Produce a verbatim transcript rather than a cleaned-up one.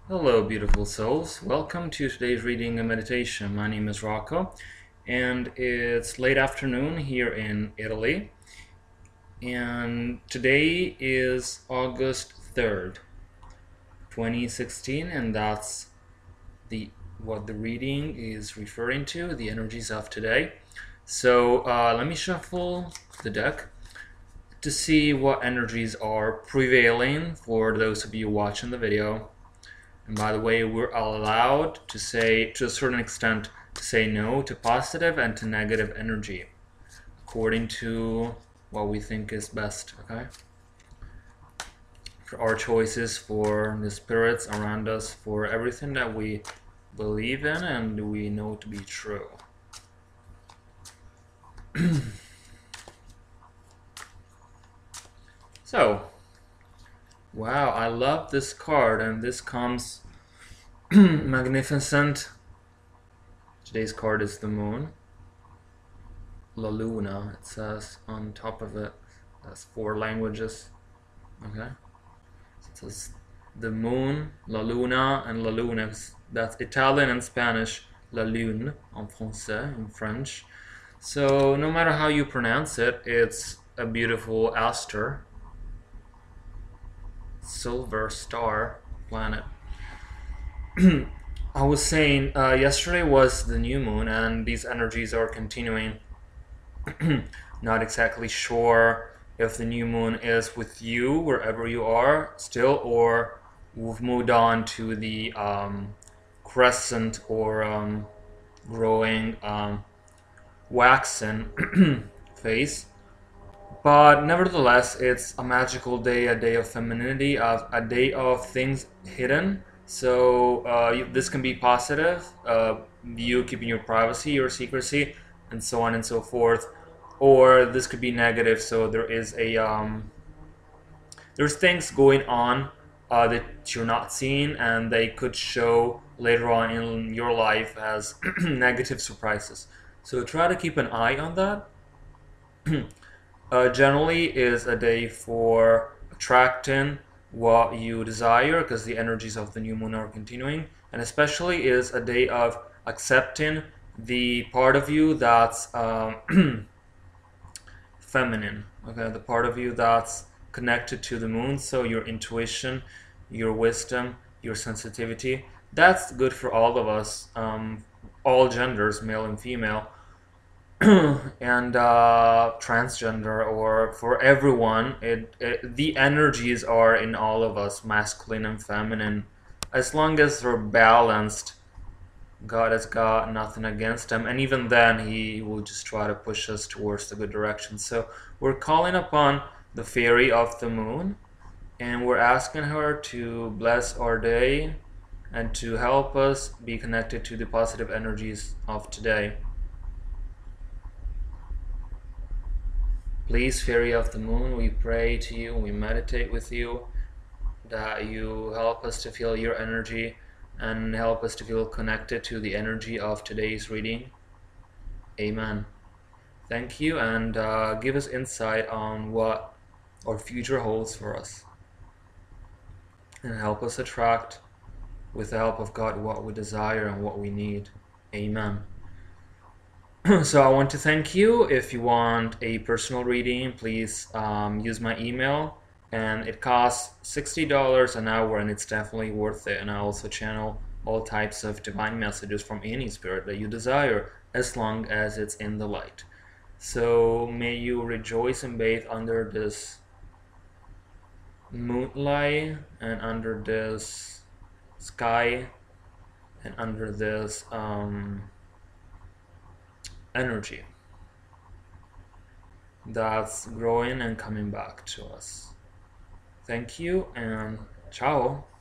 Hello, beautiful souls. Welcome to today's reading and meditation. My name is Rocco, and it's late afternoon here in Italy. And today is August third, twenty sixteen, and that's the what the reading is referring to, the energies of today. So uh, let me shuffle the deck to see what energies are prevailing for those of you watching the video. And by the way, we're allowed to say, to a certain extent, to say no to positive and to negative energy, according to what we think is best, okay? For our choices, for the spirits around us, for everything that we believe in and we know to be true. So, wow, I love this card, and this comes magnificent. Today's card is the moon. La Luna, it says on top of it. That's four languages. Okay? So it says the moon, La Luna, and La Luna. That's Italian and Spanish. La Lune, en français, in French. So no matter how you pronounce it, it's a beautiful aster. Silver star planet. I was saying uh, yesterday was the new moon, and these energies are continuing. Not exactly sure if the new moon is with you wherever you are still, or we've moved on to the um, crescent or um, growing um, waxen phase. But nevertheless, it's a magical day, a day of femininity, of a day of things hidden. So uh, you, this can be positive, uh, you keeping your privacy, your secrecy, and so on and so forth. Or this could be negative. So there is a um, there's things going on uh, that you're not seeing, and they could show later on in your life as negative surprises. So try to keep an eye on that. Uh, generally is a day for attracting what you desire, because the energies of the new moon are continuing, and especially is a day of accepting the part of you that's um, feminine, okay, the part of you that's connected to the moon. So your intuition, your wisdom, your sensitivity, that's good for all of us, um, all genders, male and female. And uh, transgender, or for everyone, it, it the energies are in all of us, masculine and feminine. As long as they're balanced, God has got nothing against them, and even then he will just try to push us towards the good direction. So we're calling upon the fairy of the moon, and we're asking her to bless our day and to help us be connected to the positive energies of today. Please, Fairy of the Moon, we pray to you, we meditate with you, that you help us to feel your energy and help us to feel connected to the energy of today's reading. Amen. Thank you, and uh, give us insight on what our future holds for us. And help us attract, with the help of God, what we desire and what we need. Amen. So I want to thank you. If you want a personal reading, please um, use my email, and it costs sixty dollars an hour, and it's definitely worth it. And I also channel all types of divine messages from any spirit that you desire, as long as it's in the light. So may you rejoice and bathe under this moonlight, and under this sky, and under this um, energy that's growing and coming back to us. Thank you, and ciao.